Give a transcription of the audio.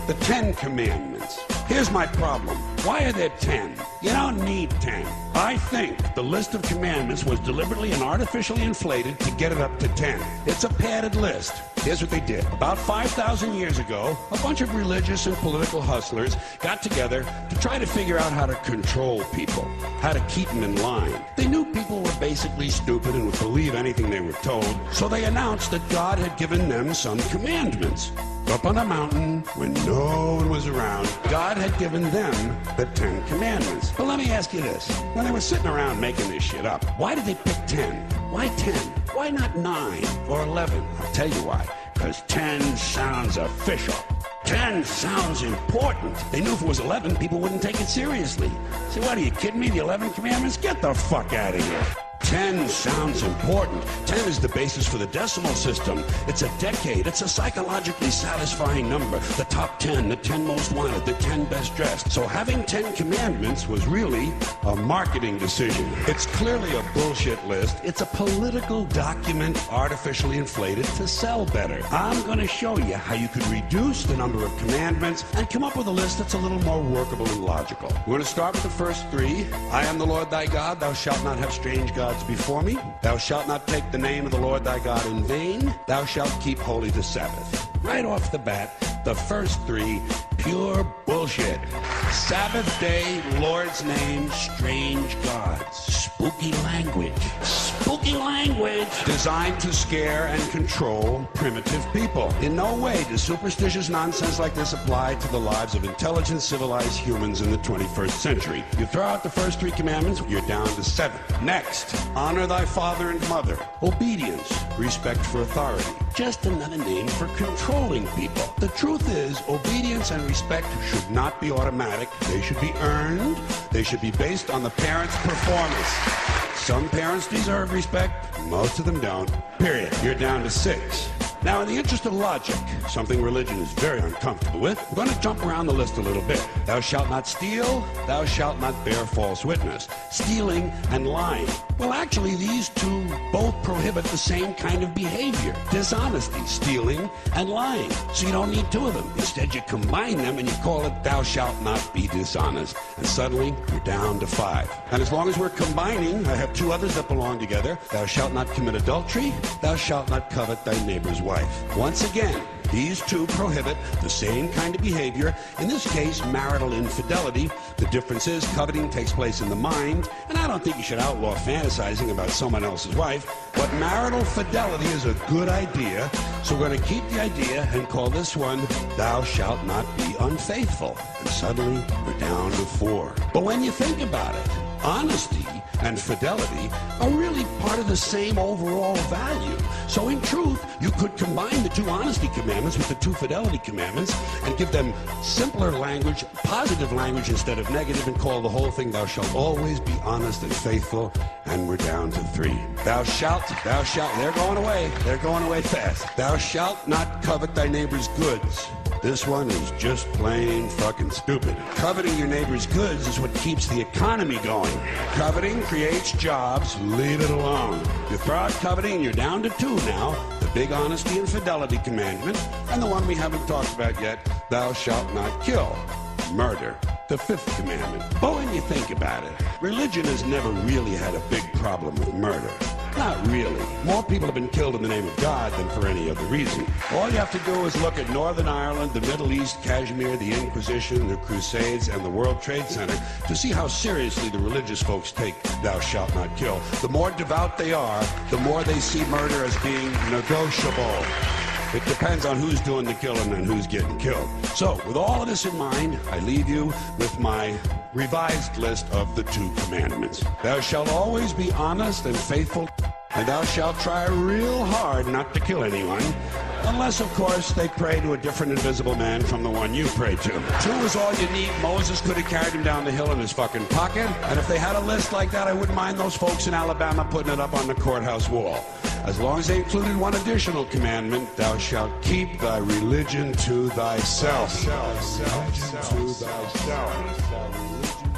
The 10 Commandments. Here's my problem. Why are there 10? You don't need 10. I think the list of commandments was deliberately and artificially inflated to get it up to 10. It's a padded list. Here's what they did. About 5,000 years ago, a bunch of religious and political hustlers got together to try to figure out how to control people, how to keep them in line. They knew people were basically stupid and would believe anything they were told, so they announced that God had given them some commandments. Up on a mountain, when no one was around, God had given them the 10 Commandments. But let me ask you this. When they were sitting around making this shit up, why did they pick 10? Why 10? Why not 9 or 11? I'll tell you why. Because 10 sounds official. 10 sounds important. They knew if it was 11, people wouldn't take it seriously. Say, what, are you kidding me? The 11 Commandments? Get the fuck out of here. 10 sounds important. 10 is the basis for the decimal system. It's a decade. It's a psychologically satisfying number. The top 10, the 10 most wanted, the 10 best dressed. So having 10 commandments was really a marketing decision. It's clearly a bullshit list. It's a political document artificially inflated to sell better. I'm going to show you how you could reduce the number of commandments and come up with a list that's a little more workable and logical. We're going to start with the first 3. I am the Lord thy God. Thou shalt not have strange gods before me. Thou shalt not take the name of the Lord thy God in vain. Thou shalt keep holy the Sabbath. Right off the bat, the first 3, pure bullshit. Sabbath day, Lord's name, strange gods. Spooky language. Spooky language. Designed to scare and control primitive people. In no way does superstitious nonsense like this apply to the lives of intelligent, civilized humans in the 21st century. You throw out the first 3 commandments, you're down to 7. Next, honor thy father and mother. Obedience, respect for authority. Just another name for controlling people. The truth is, obedience and respect should not be automatic. They should be earned. They should be based on the parent's performance. Some parents deserve respect, most of them don't. Period. You're down to 6. Now, in the interest of logic, something religion is very uncomfortable with, we're going to jump around the list a little bit. Thou shalt not steal, thou shalt not bear false witness. Stealing and lying. Well, actually, these 2 both prohibit the same kind of behavior. Dishonesty, stealing, and lying. So you don't need 2 of them. Instead, you combine them and you call it thou shalt not be dishonest. And suddenly, you're down to 5. And as long as we're combining, I have 2 others that belong together. Thou shalt not commit adultery, thou shalt not covet thy neighbor's wife. Once again, these 2 prohibit the same kind of behavior, in this case, marital infidelity. The difference is coveting takes place in the mind, and I don't think you should outlaw fantasizing about someone else's wife, but marital fidelity is a good idea, so we're going to keep the idea and call this one, thou shalt not be unfaithful. And suddenly, we're down to 4. But when you think about it, honesty and fidelity are really part of the same overall value. So in truth, you could combine the 2 honesty commandments with the 2 fidelity commandments and give them simpler language, positive language instead of negative, and call the whole thing, thou shalt always be honest and faithful. And we're down to 3. Thou shalt, they're going away fast. Thou shalt not covet thy neighbor's goods. This one is just plain fucking stupid. Coveting your neighbor's goods is what keeps the economy going. Coveting creates jobs. Leave it alone. You throw out coveting and you're down to 2 now. The big honesty and fidelity commandment, and the one we haven't talked about yet, thou shalt not kill. Murder. The 5th commandment. But when you think about it, religion has never really had a big problem with murder. Not really. More people have been killed in the name of God than for any other reason. All you have to do is look at Northern Ireland, the Middle East, Kashmir, the Inquisition, the Crusades, and the World Trade Center to see how seriously the religious folks take thou shalt not kill. The more devout they are, the more they see murder as being negotiable. It depends on who's doing the killing and who's getting killed. So, with all of this in mind, I leave you with my revised list of the 2 commandments. Thou shalt always be honest and faithful, and thou shalt try real hard not to kill anyone, unless, of course, they pray to a different invisible man from the one you pray to. 2 is all you need. Moses could have carried him down the hill in his fucking pocket, and if they had a list like that, I wouldn't mind those folks in Alabama putting it up on the courthouse wall. As long as they included one additional commandment, thou shalt keep thy religion to thyself.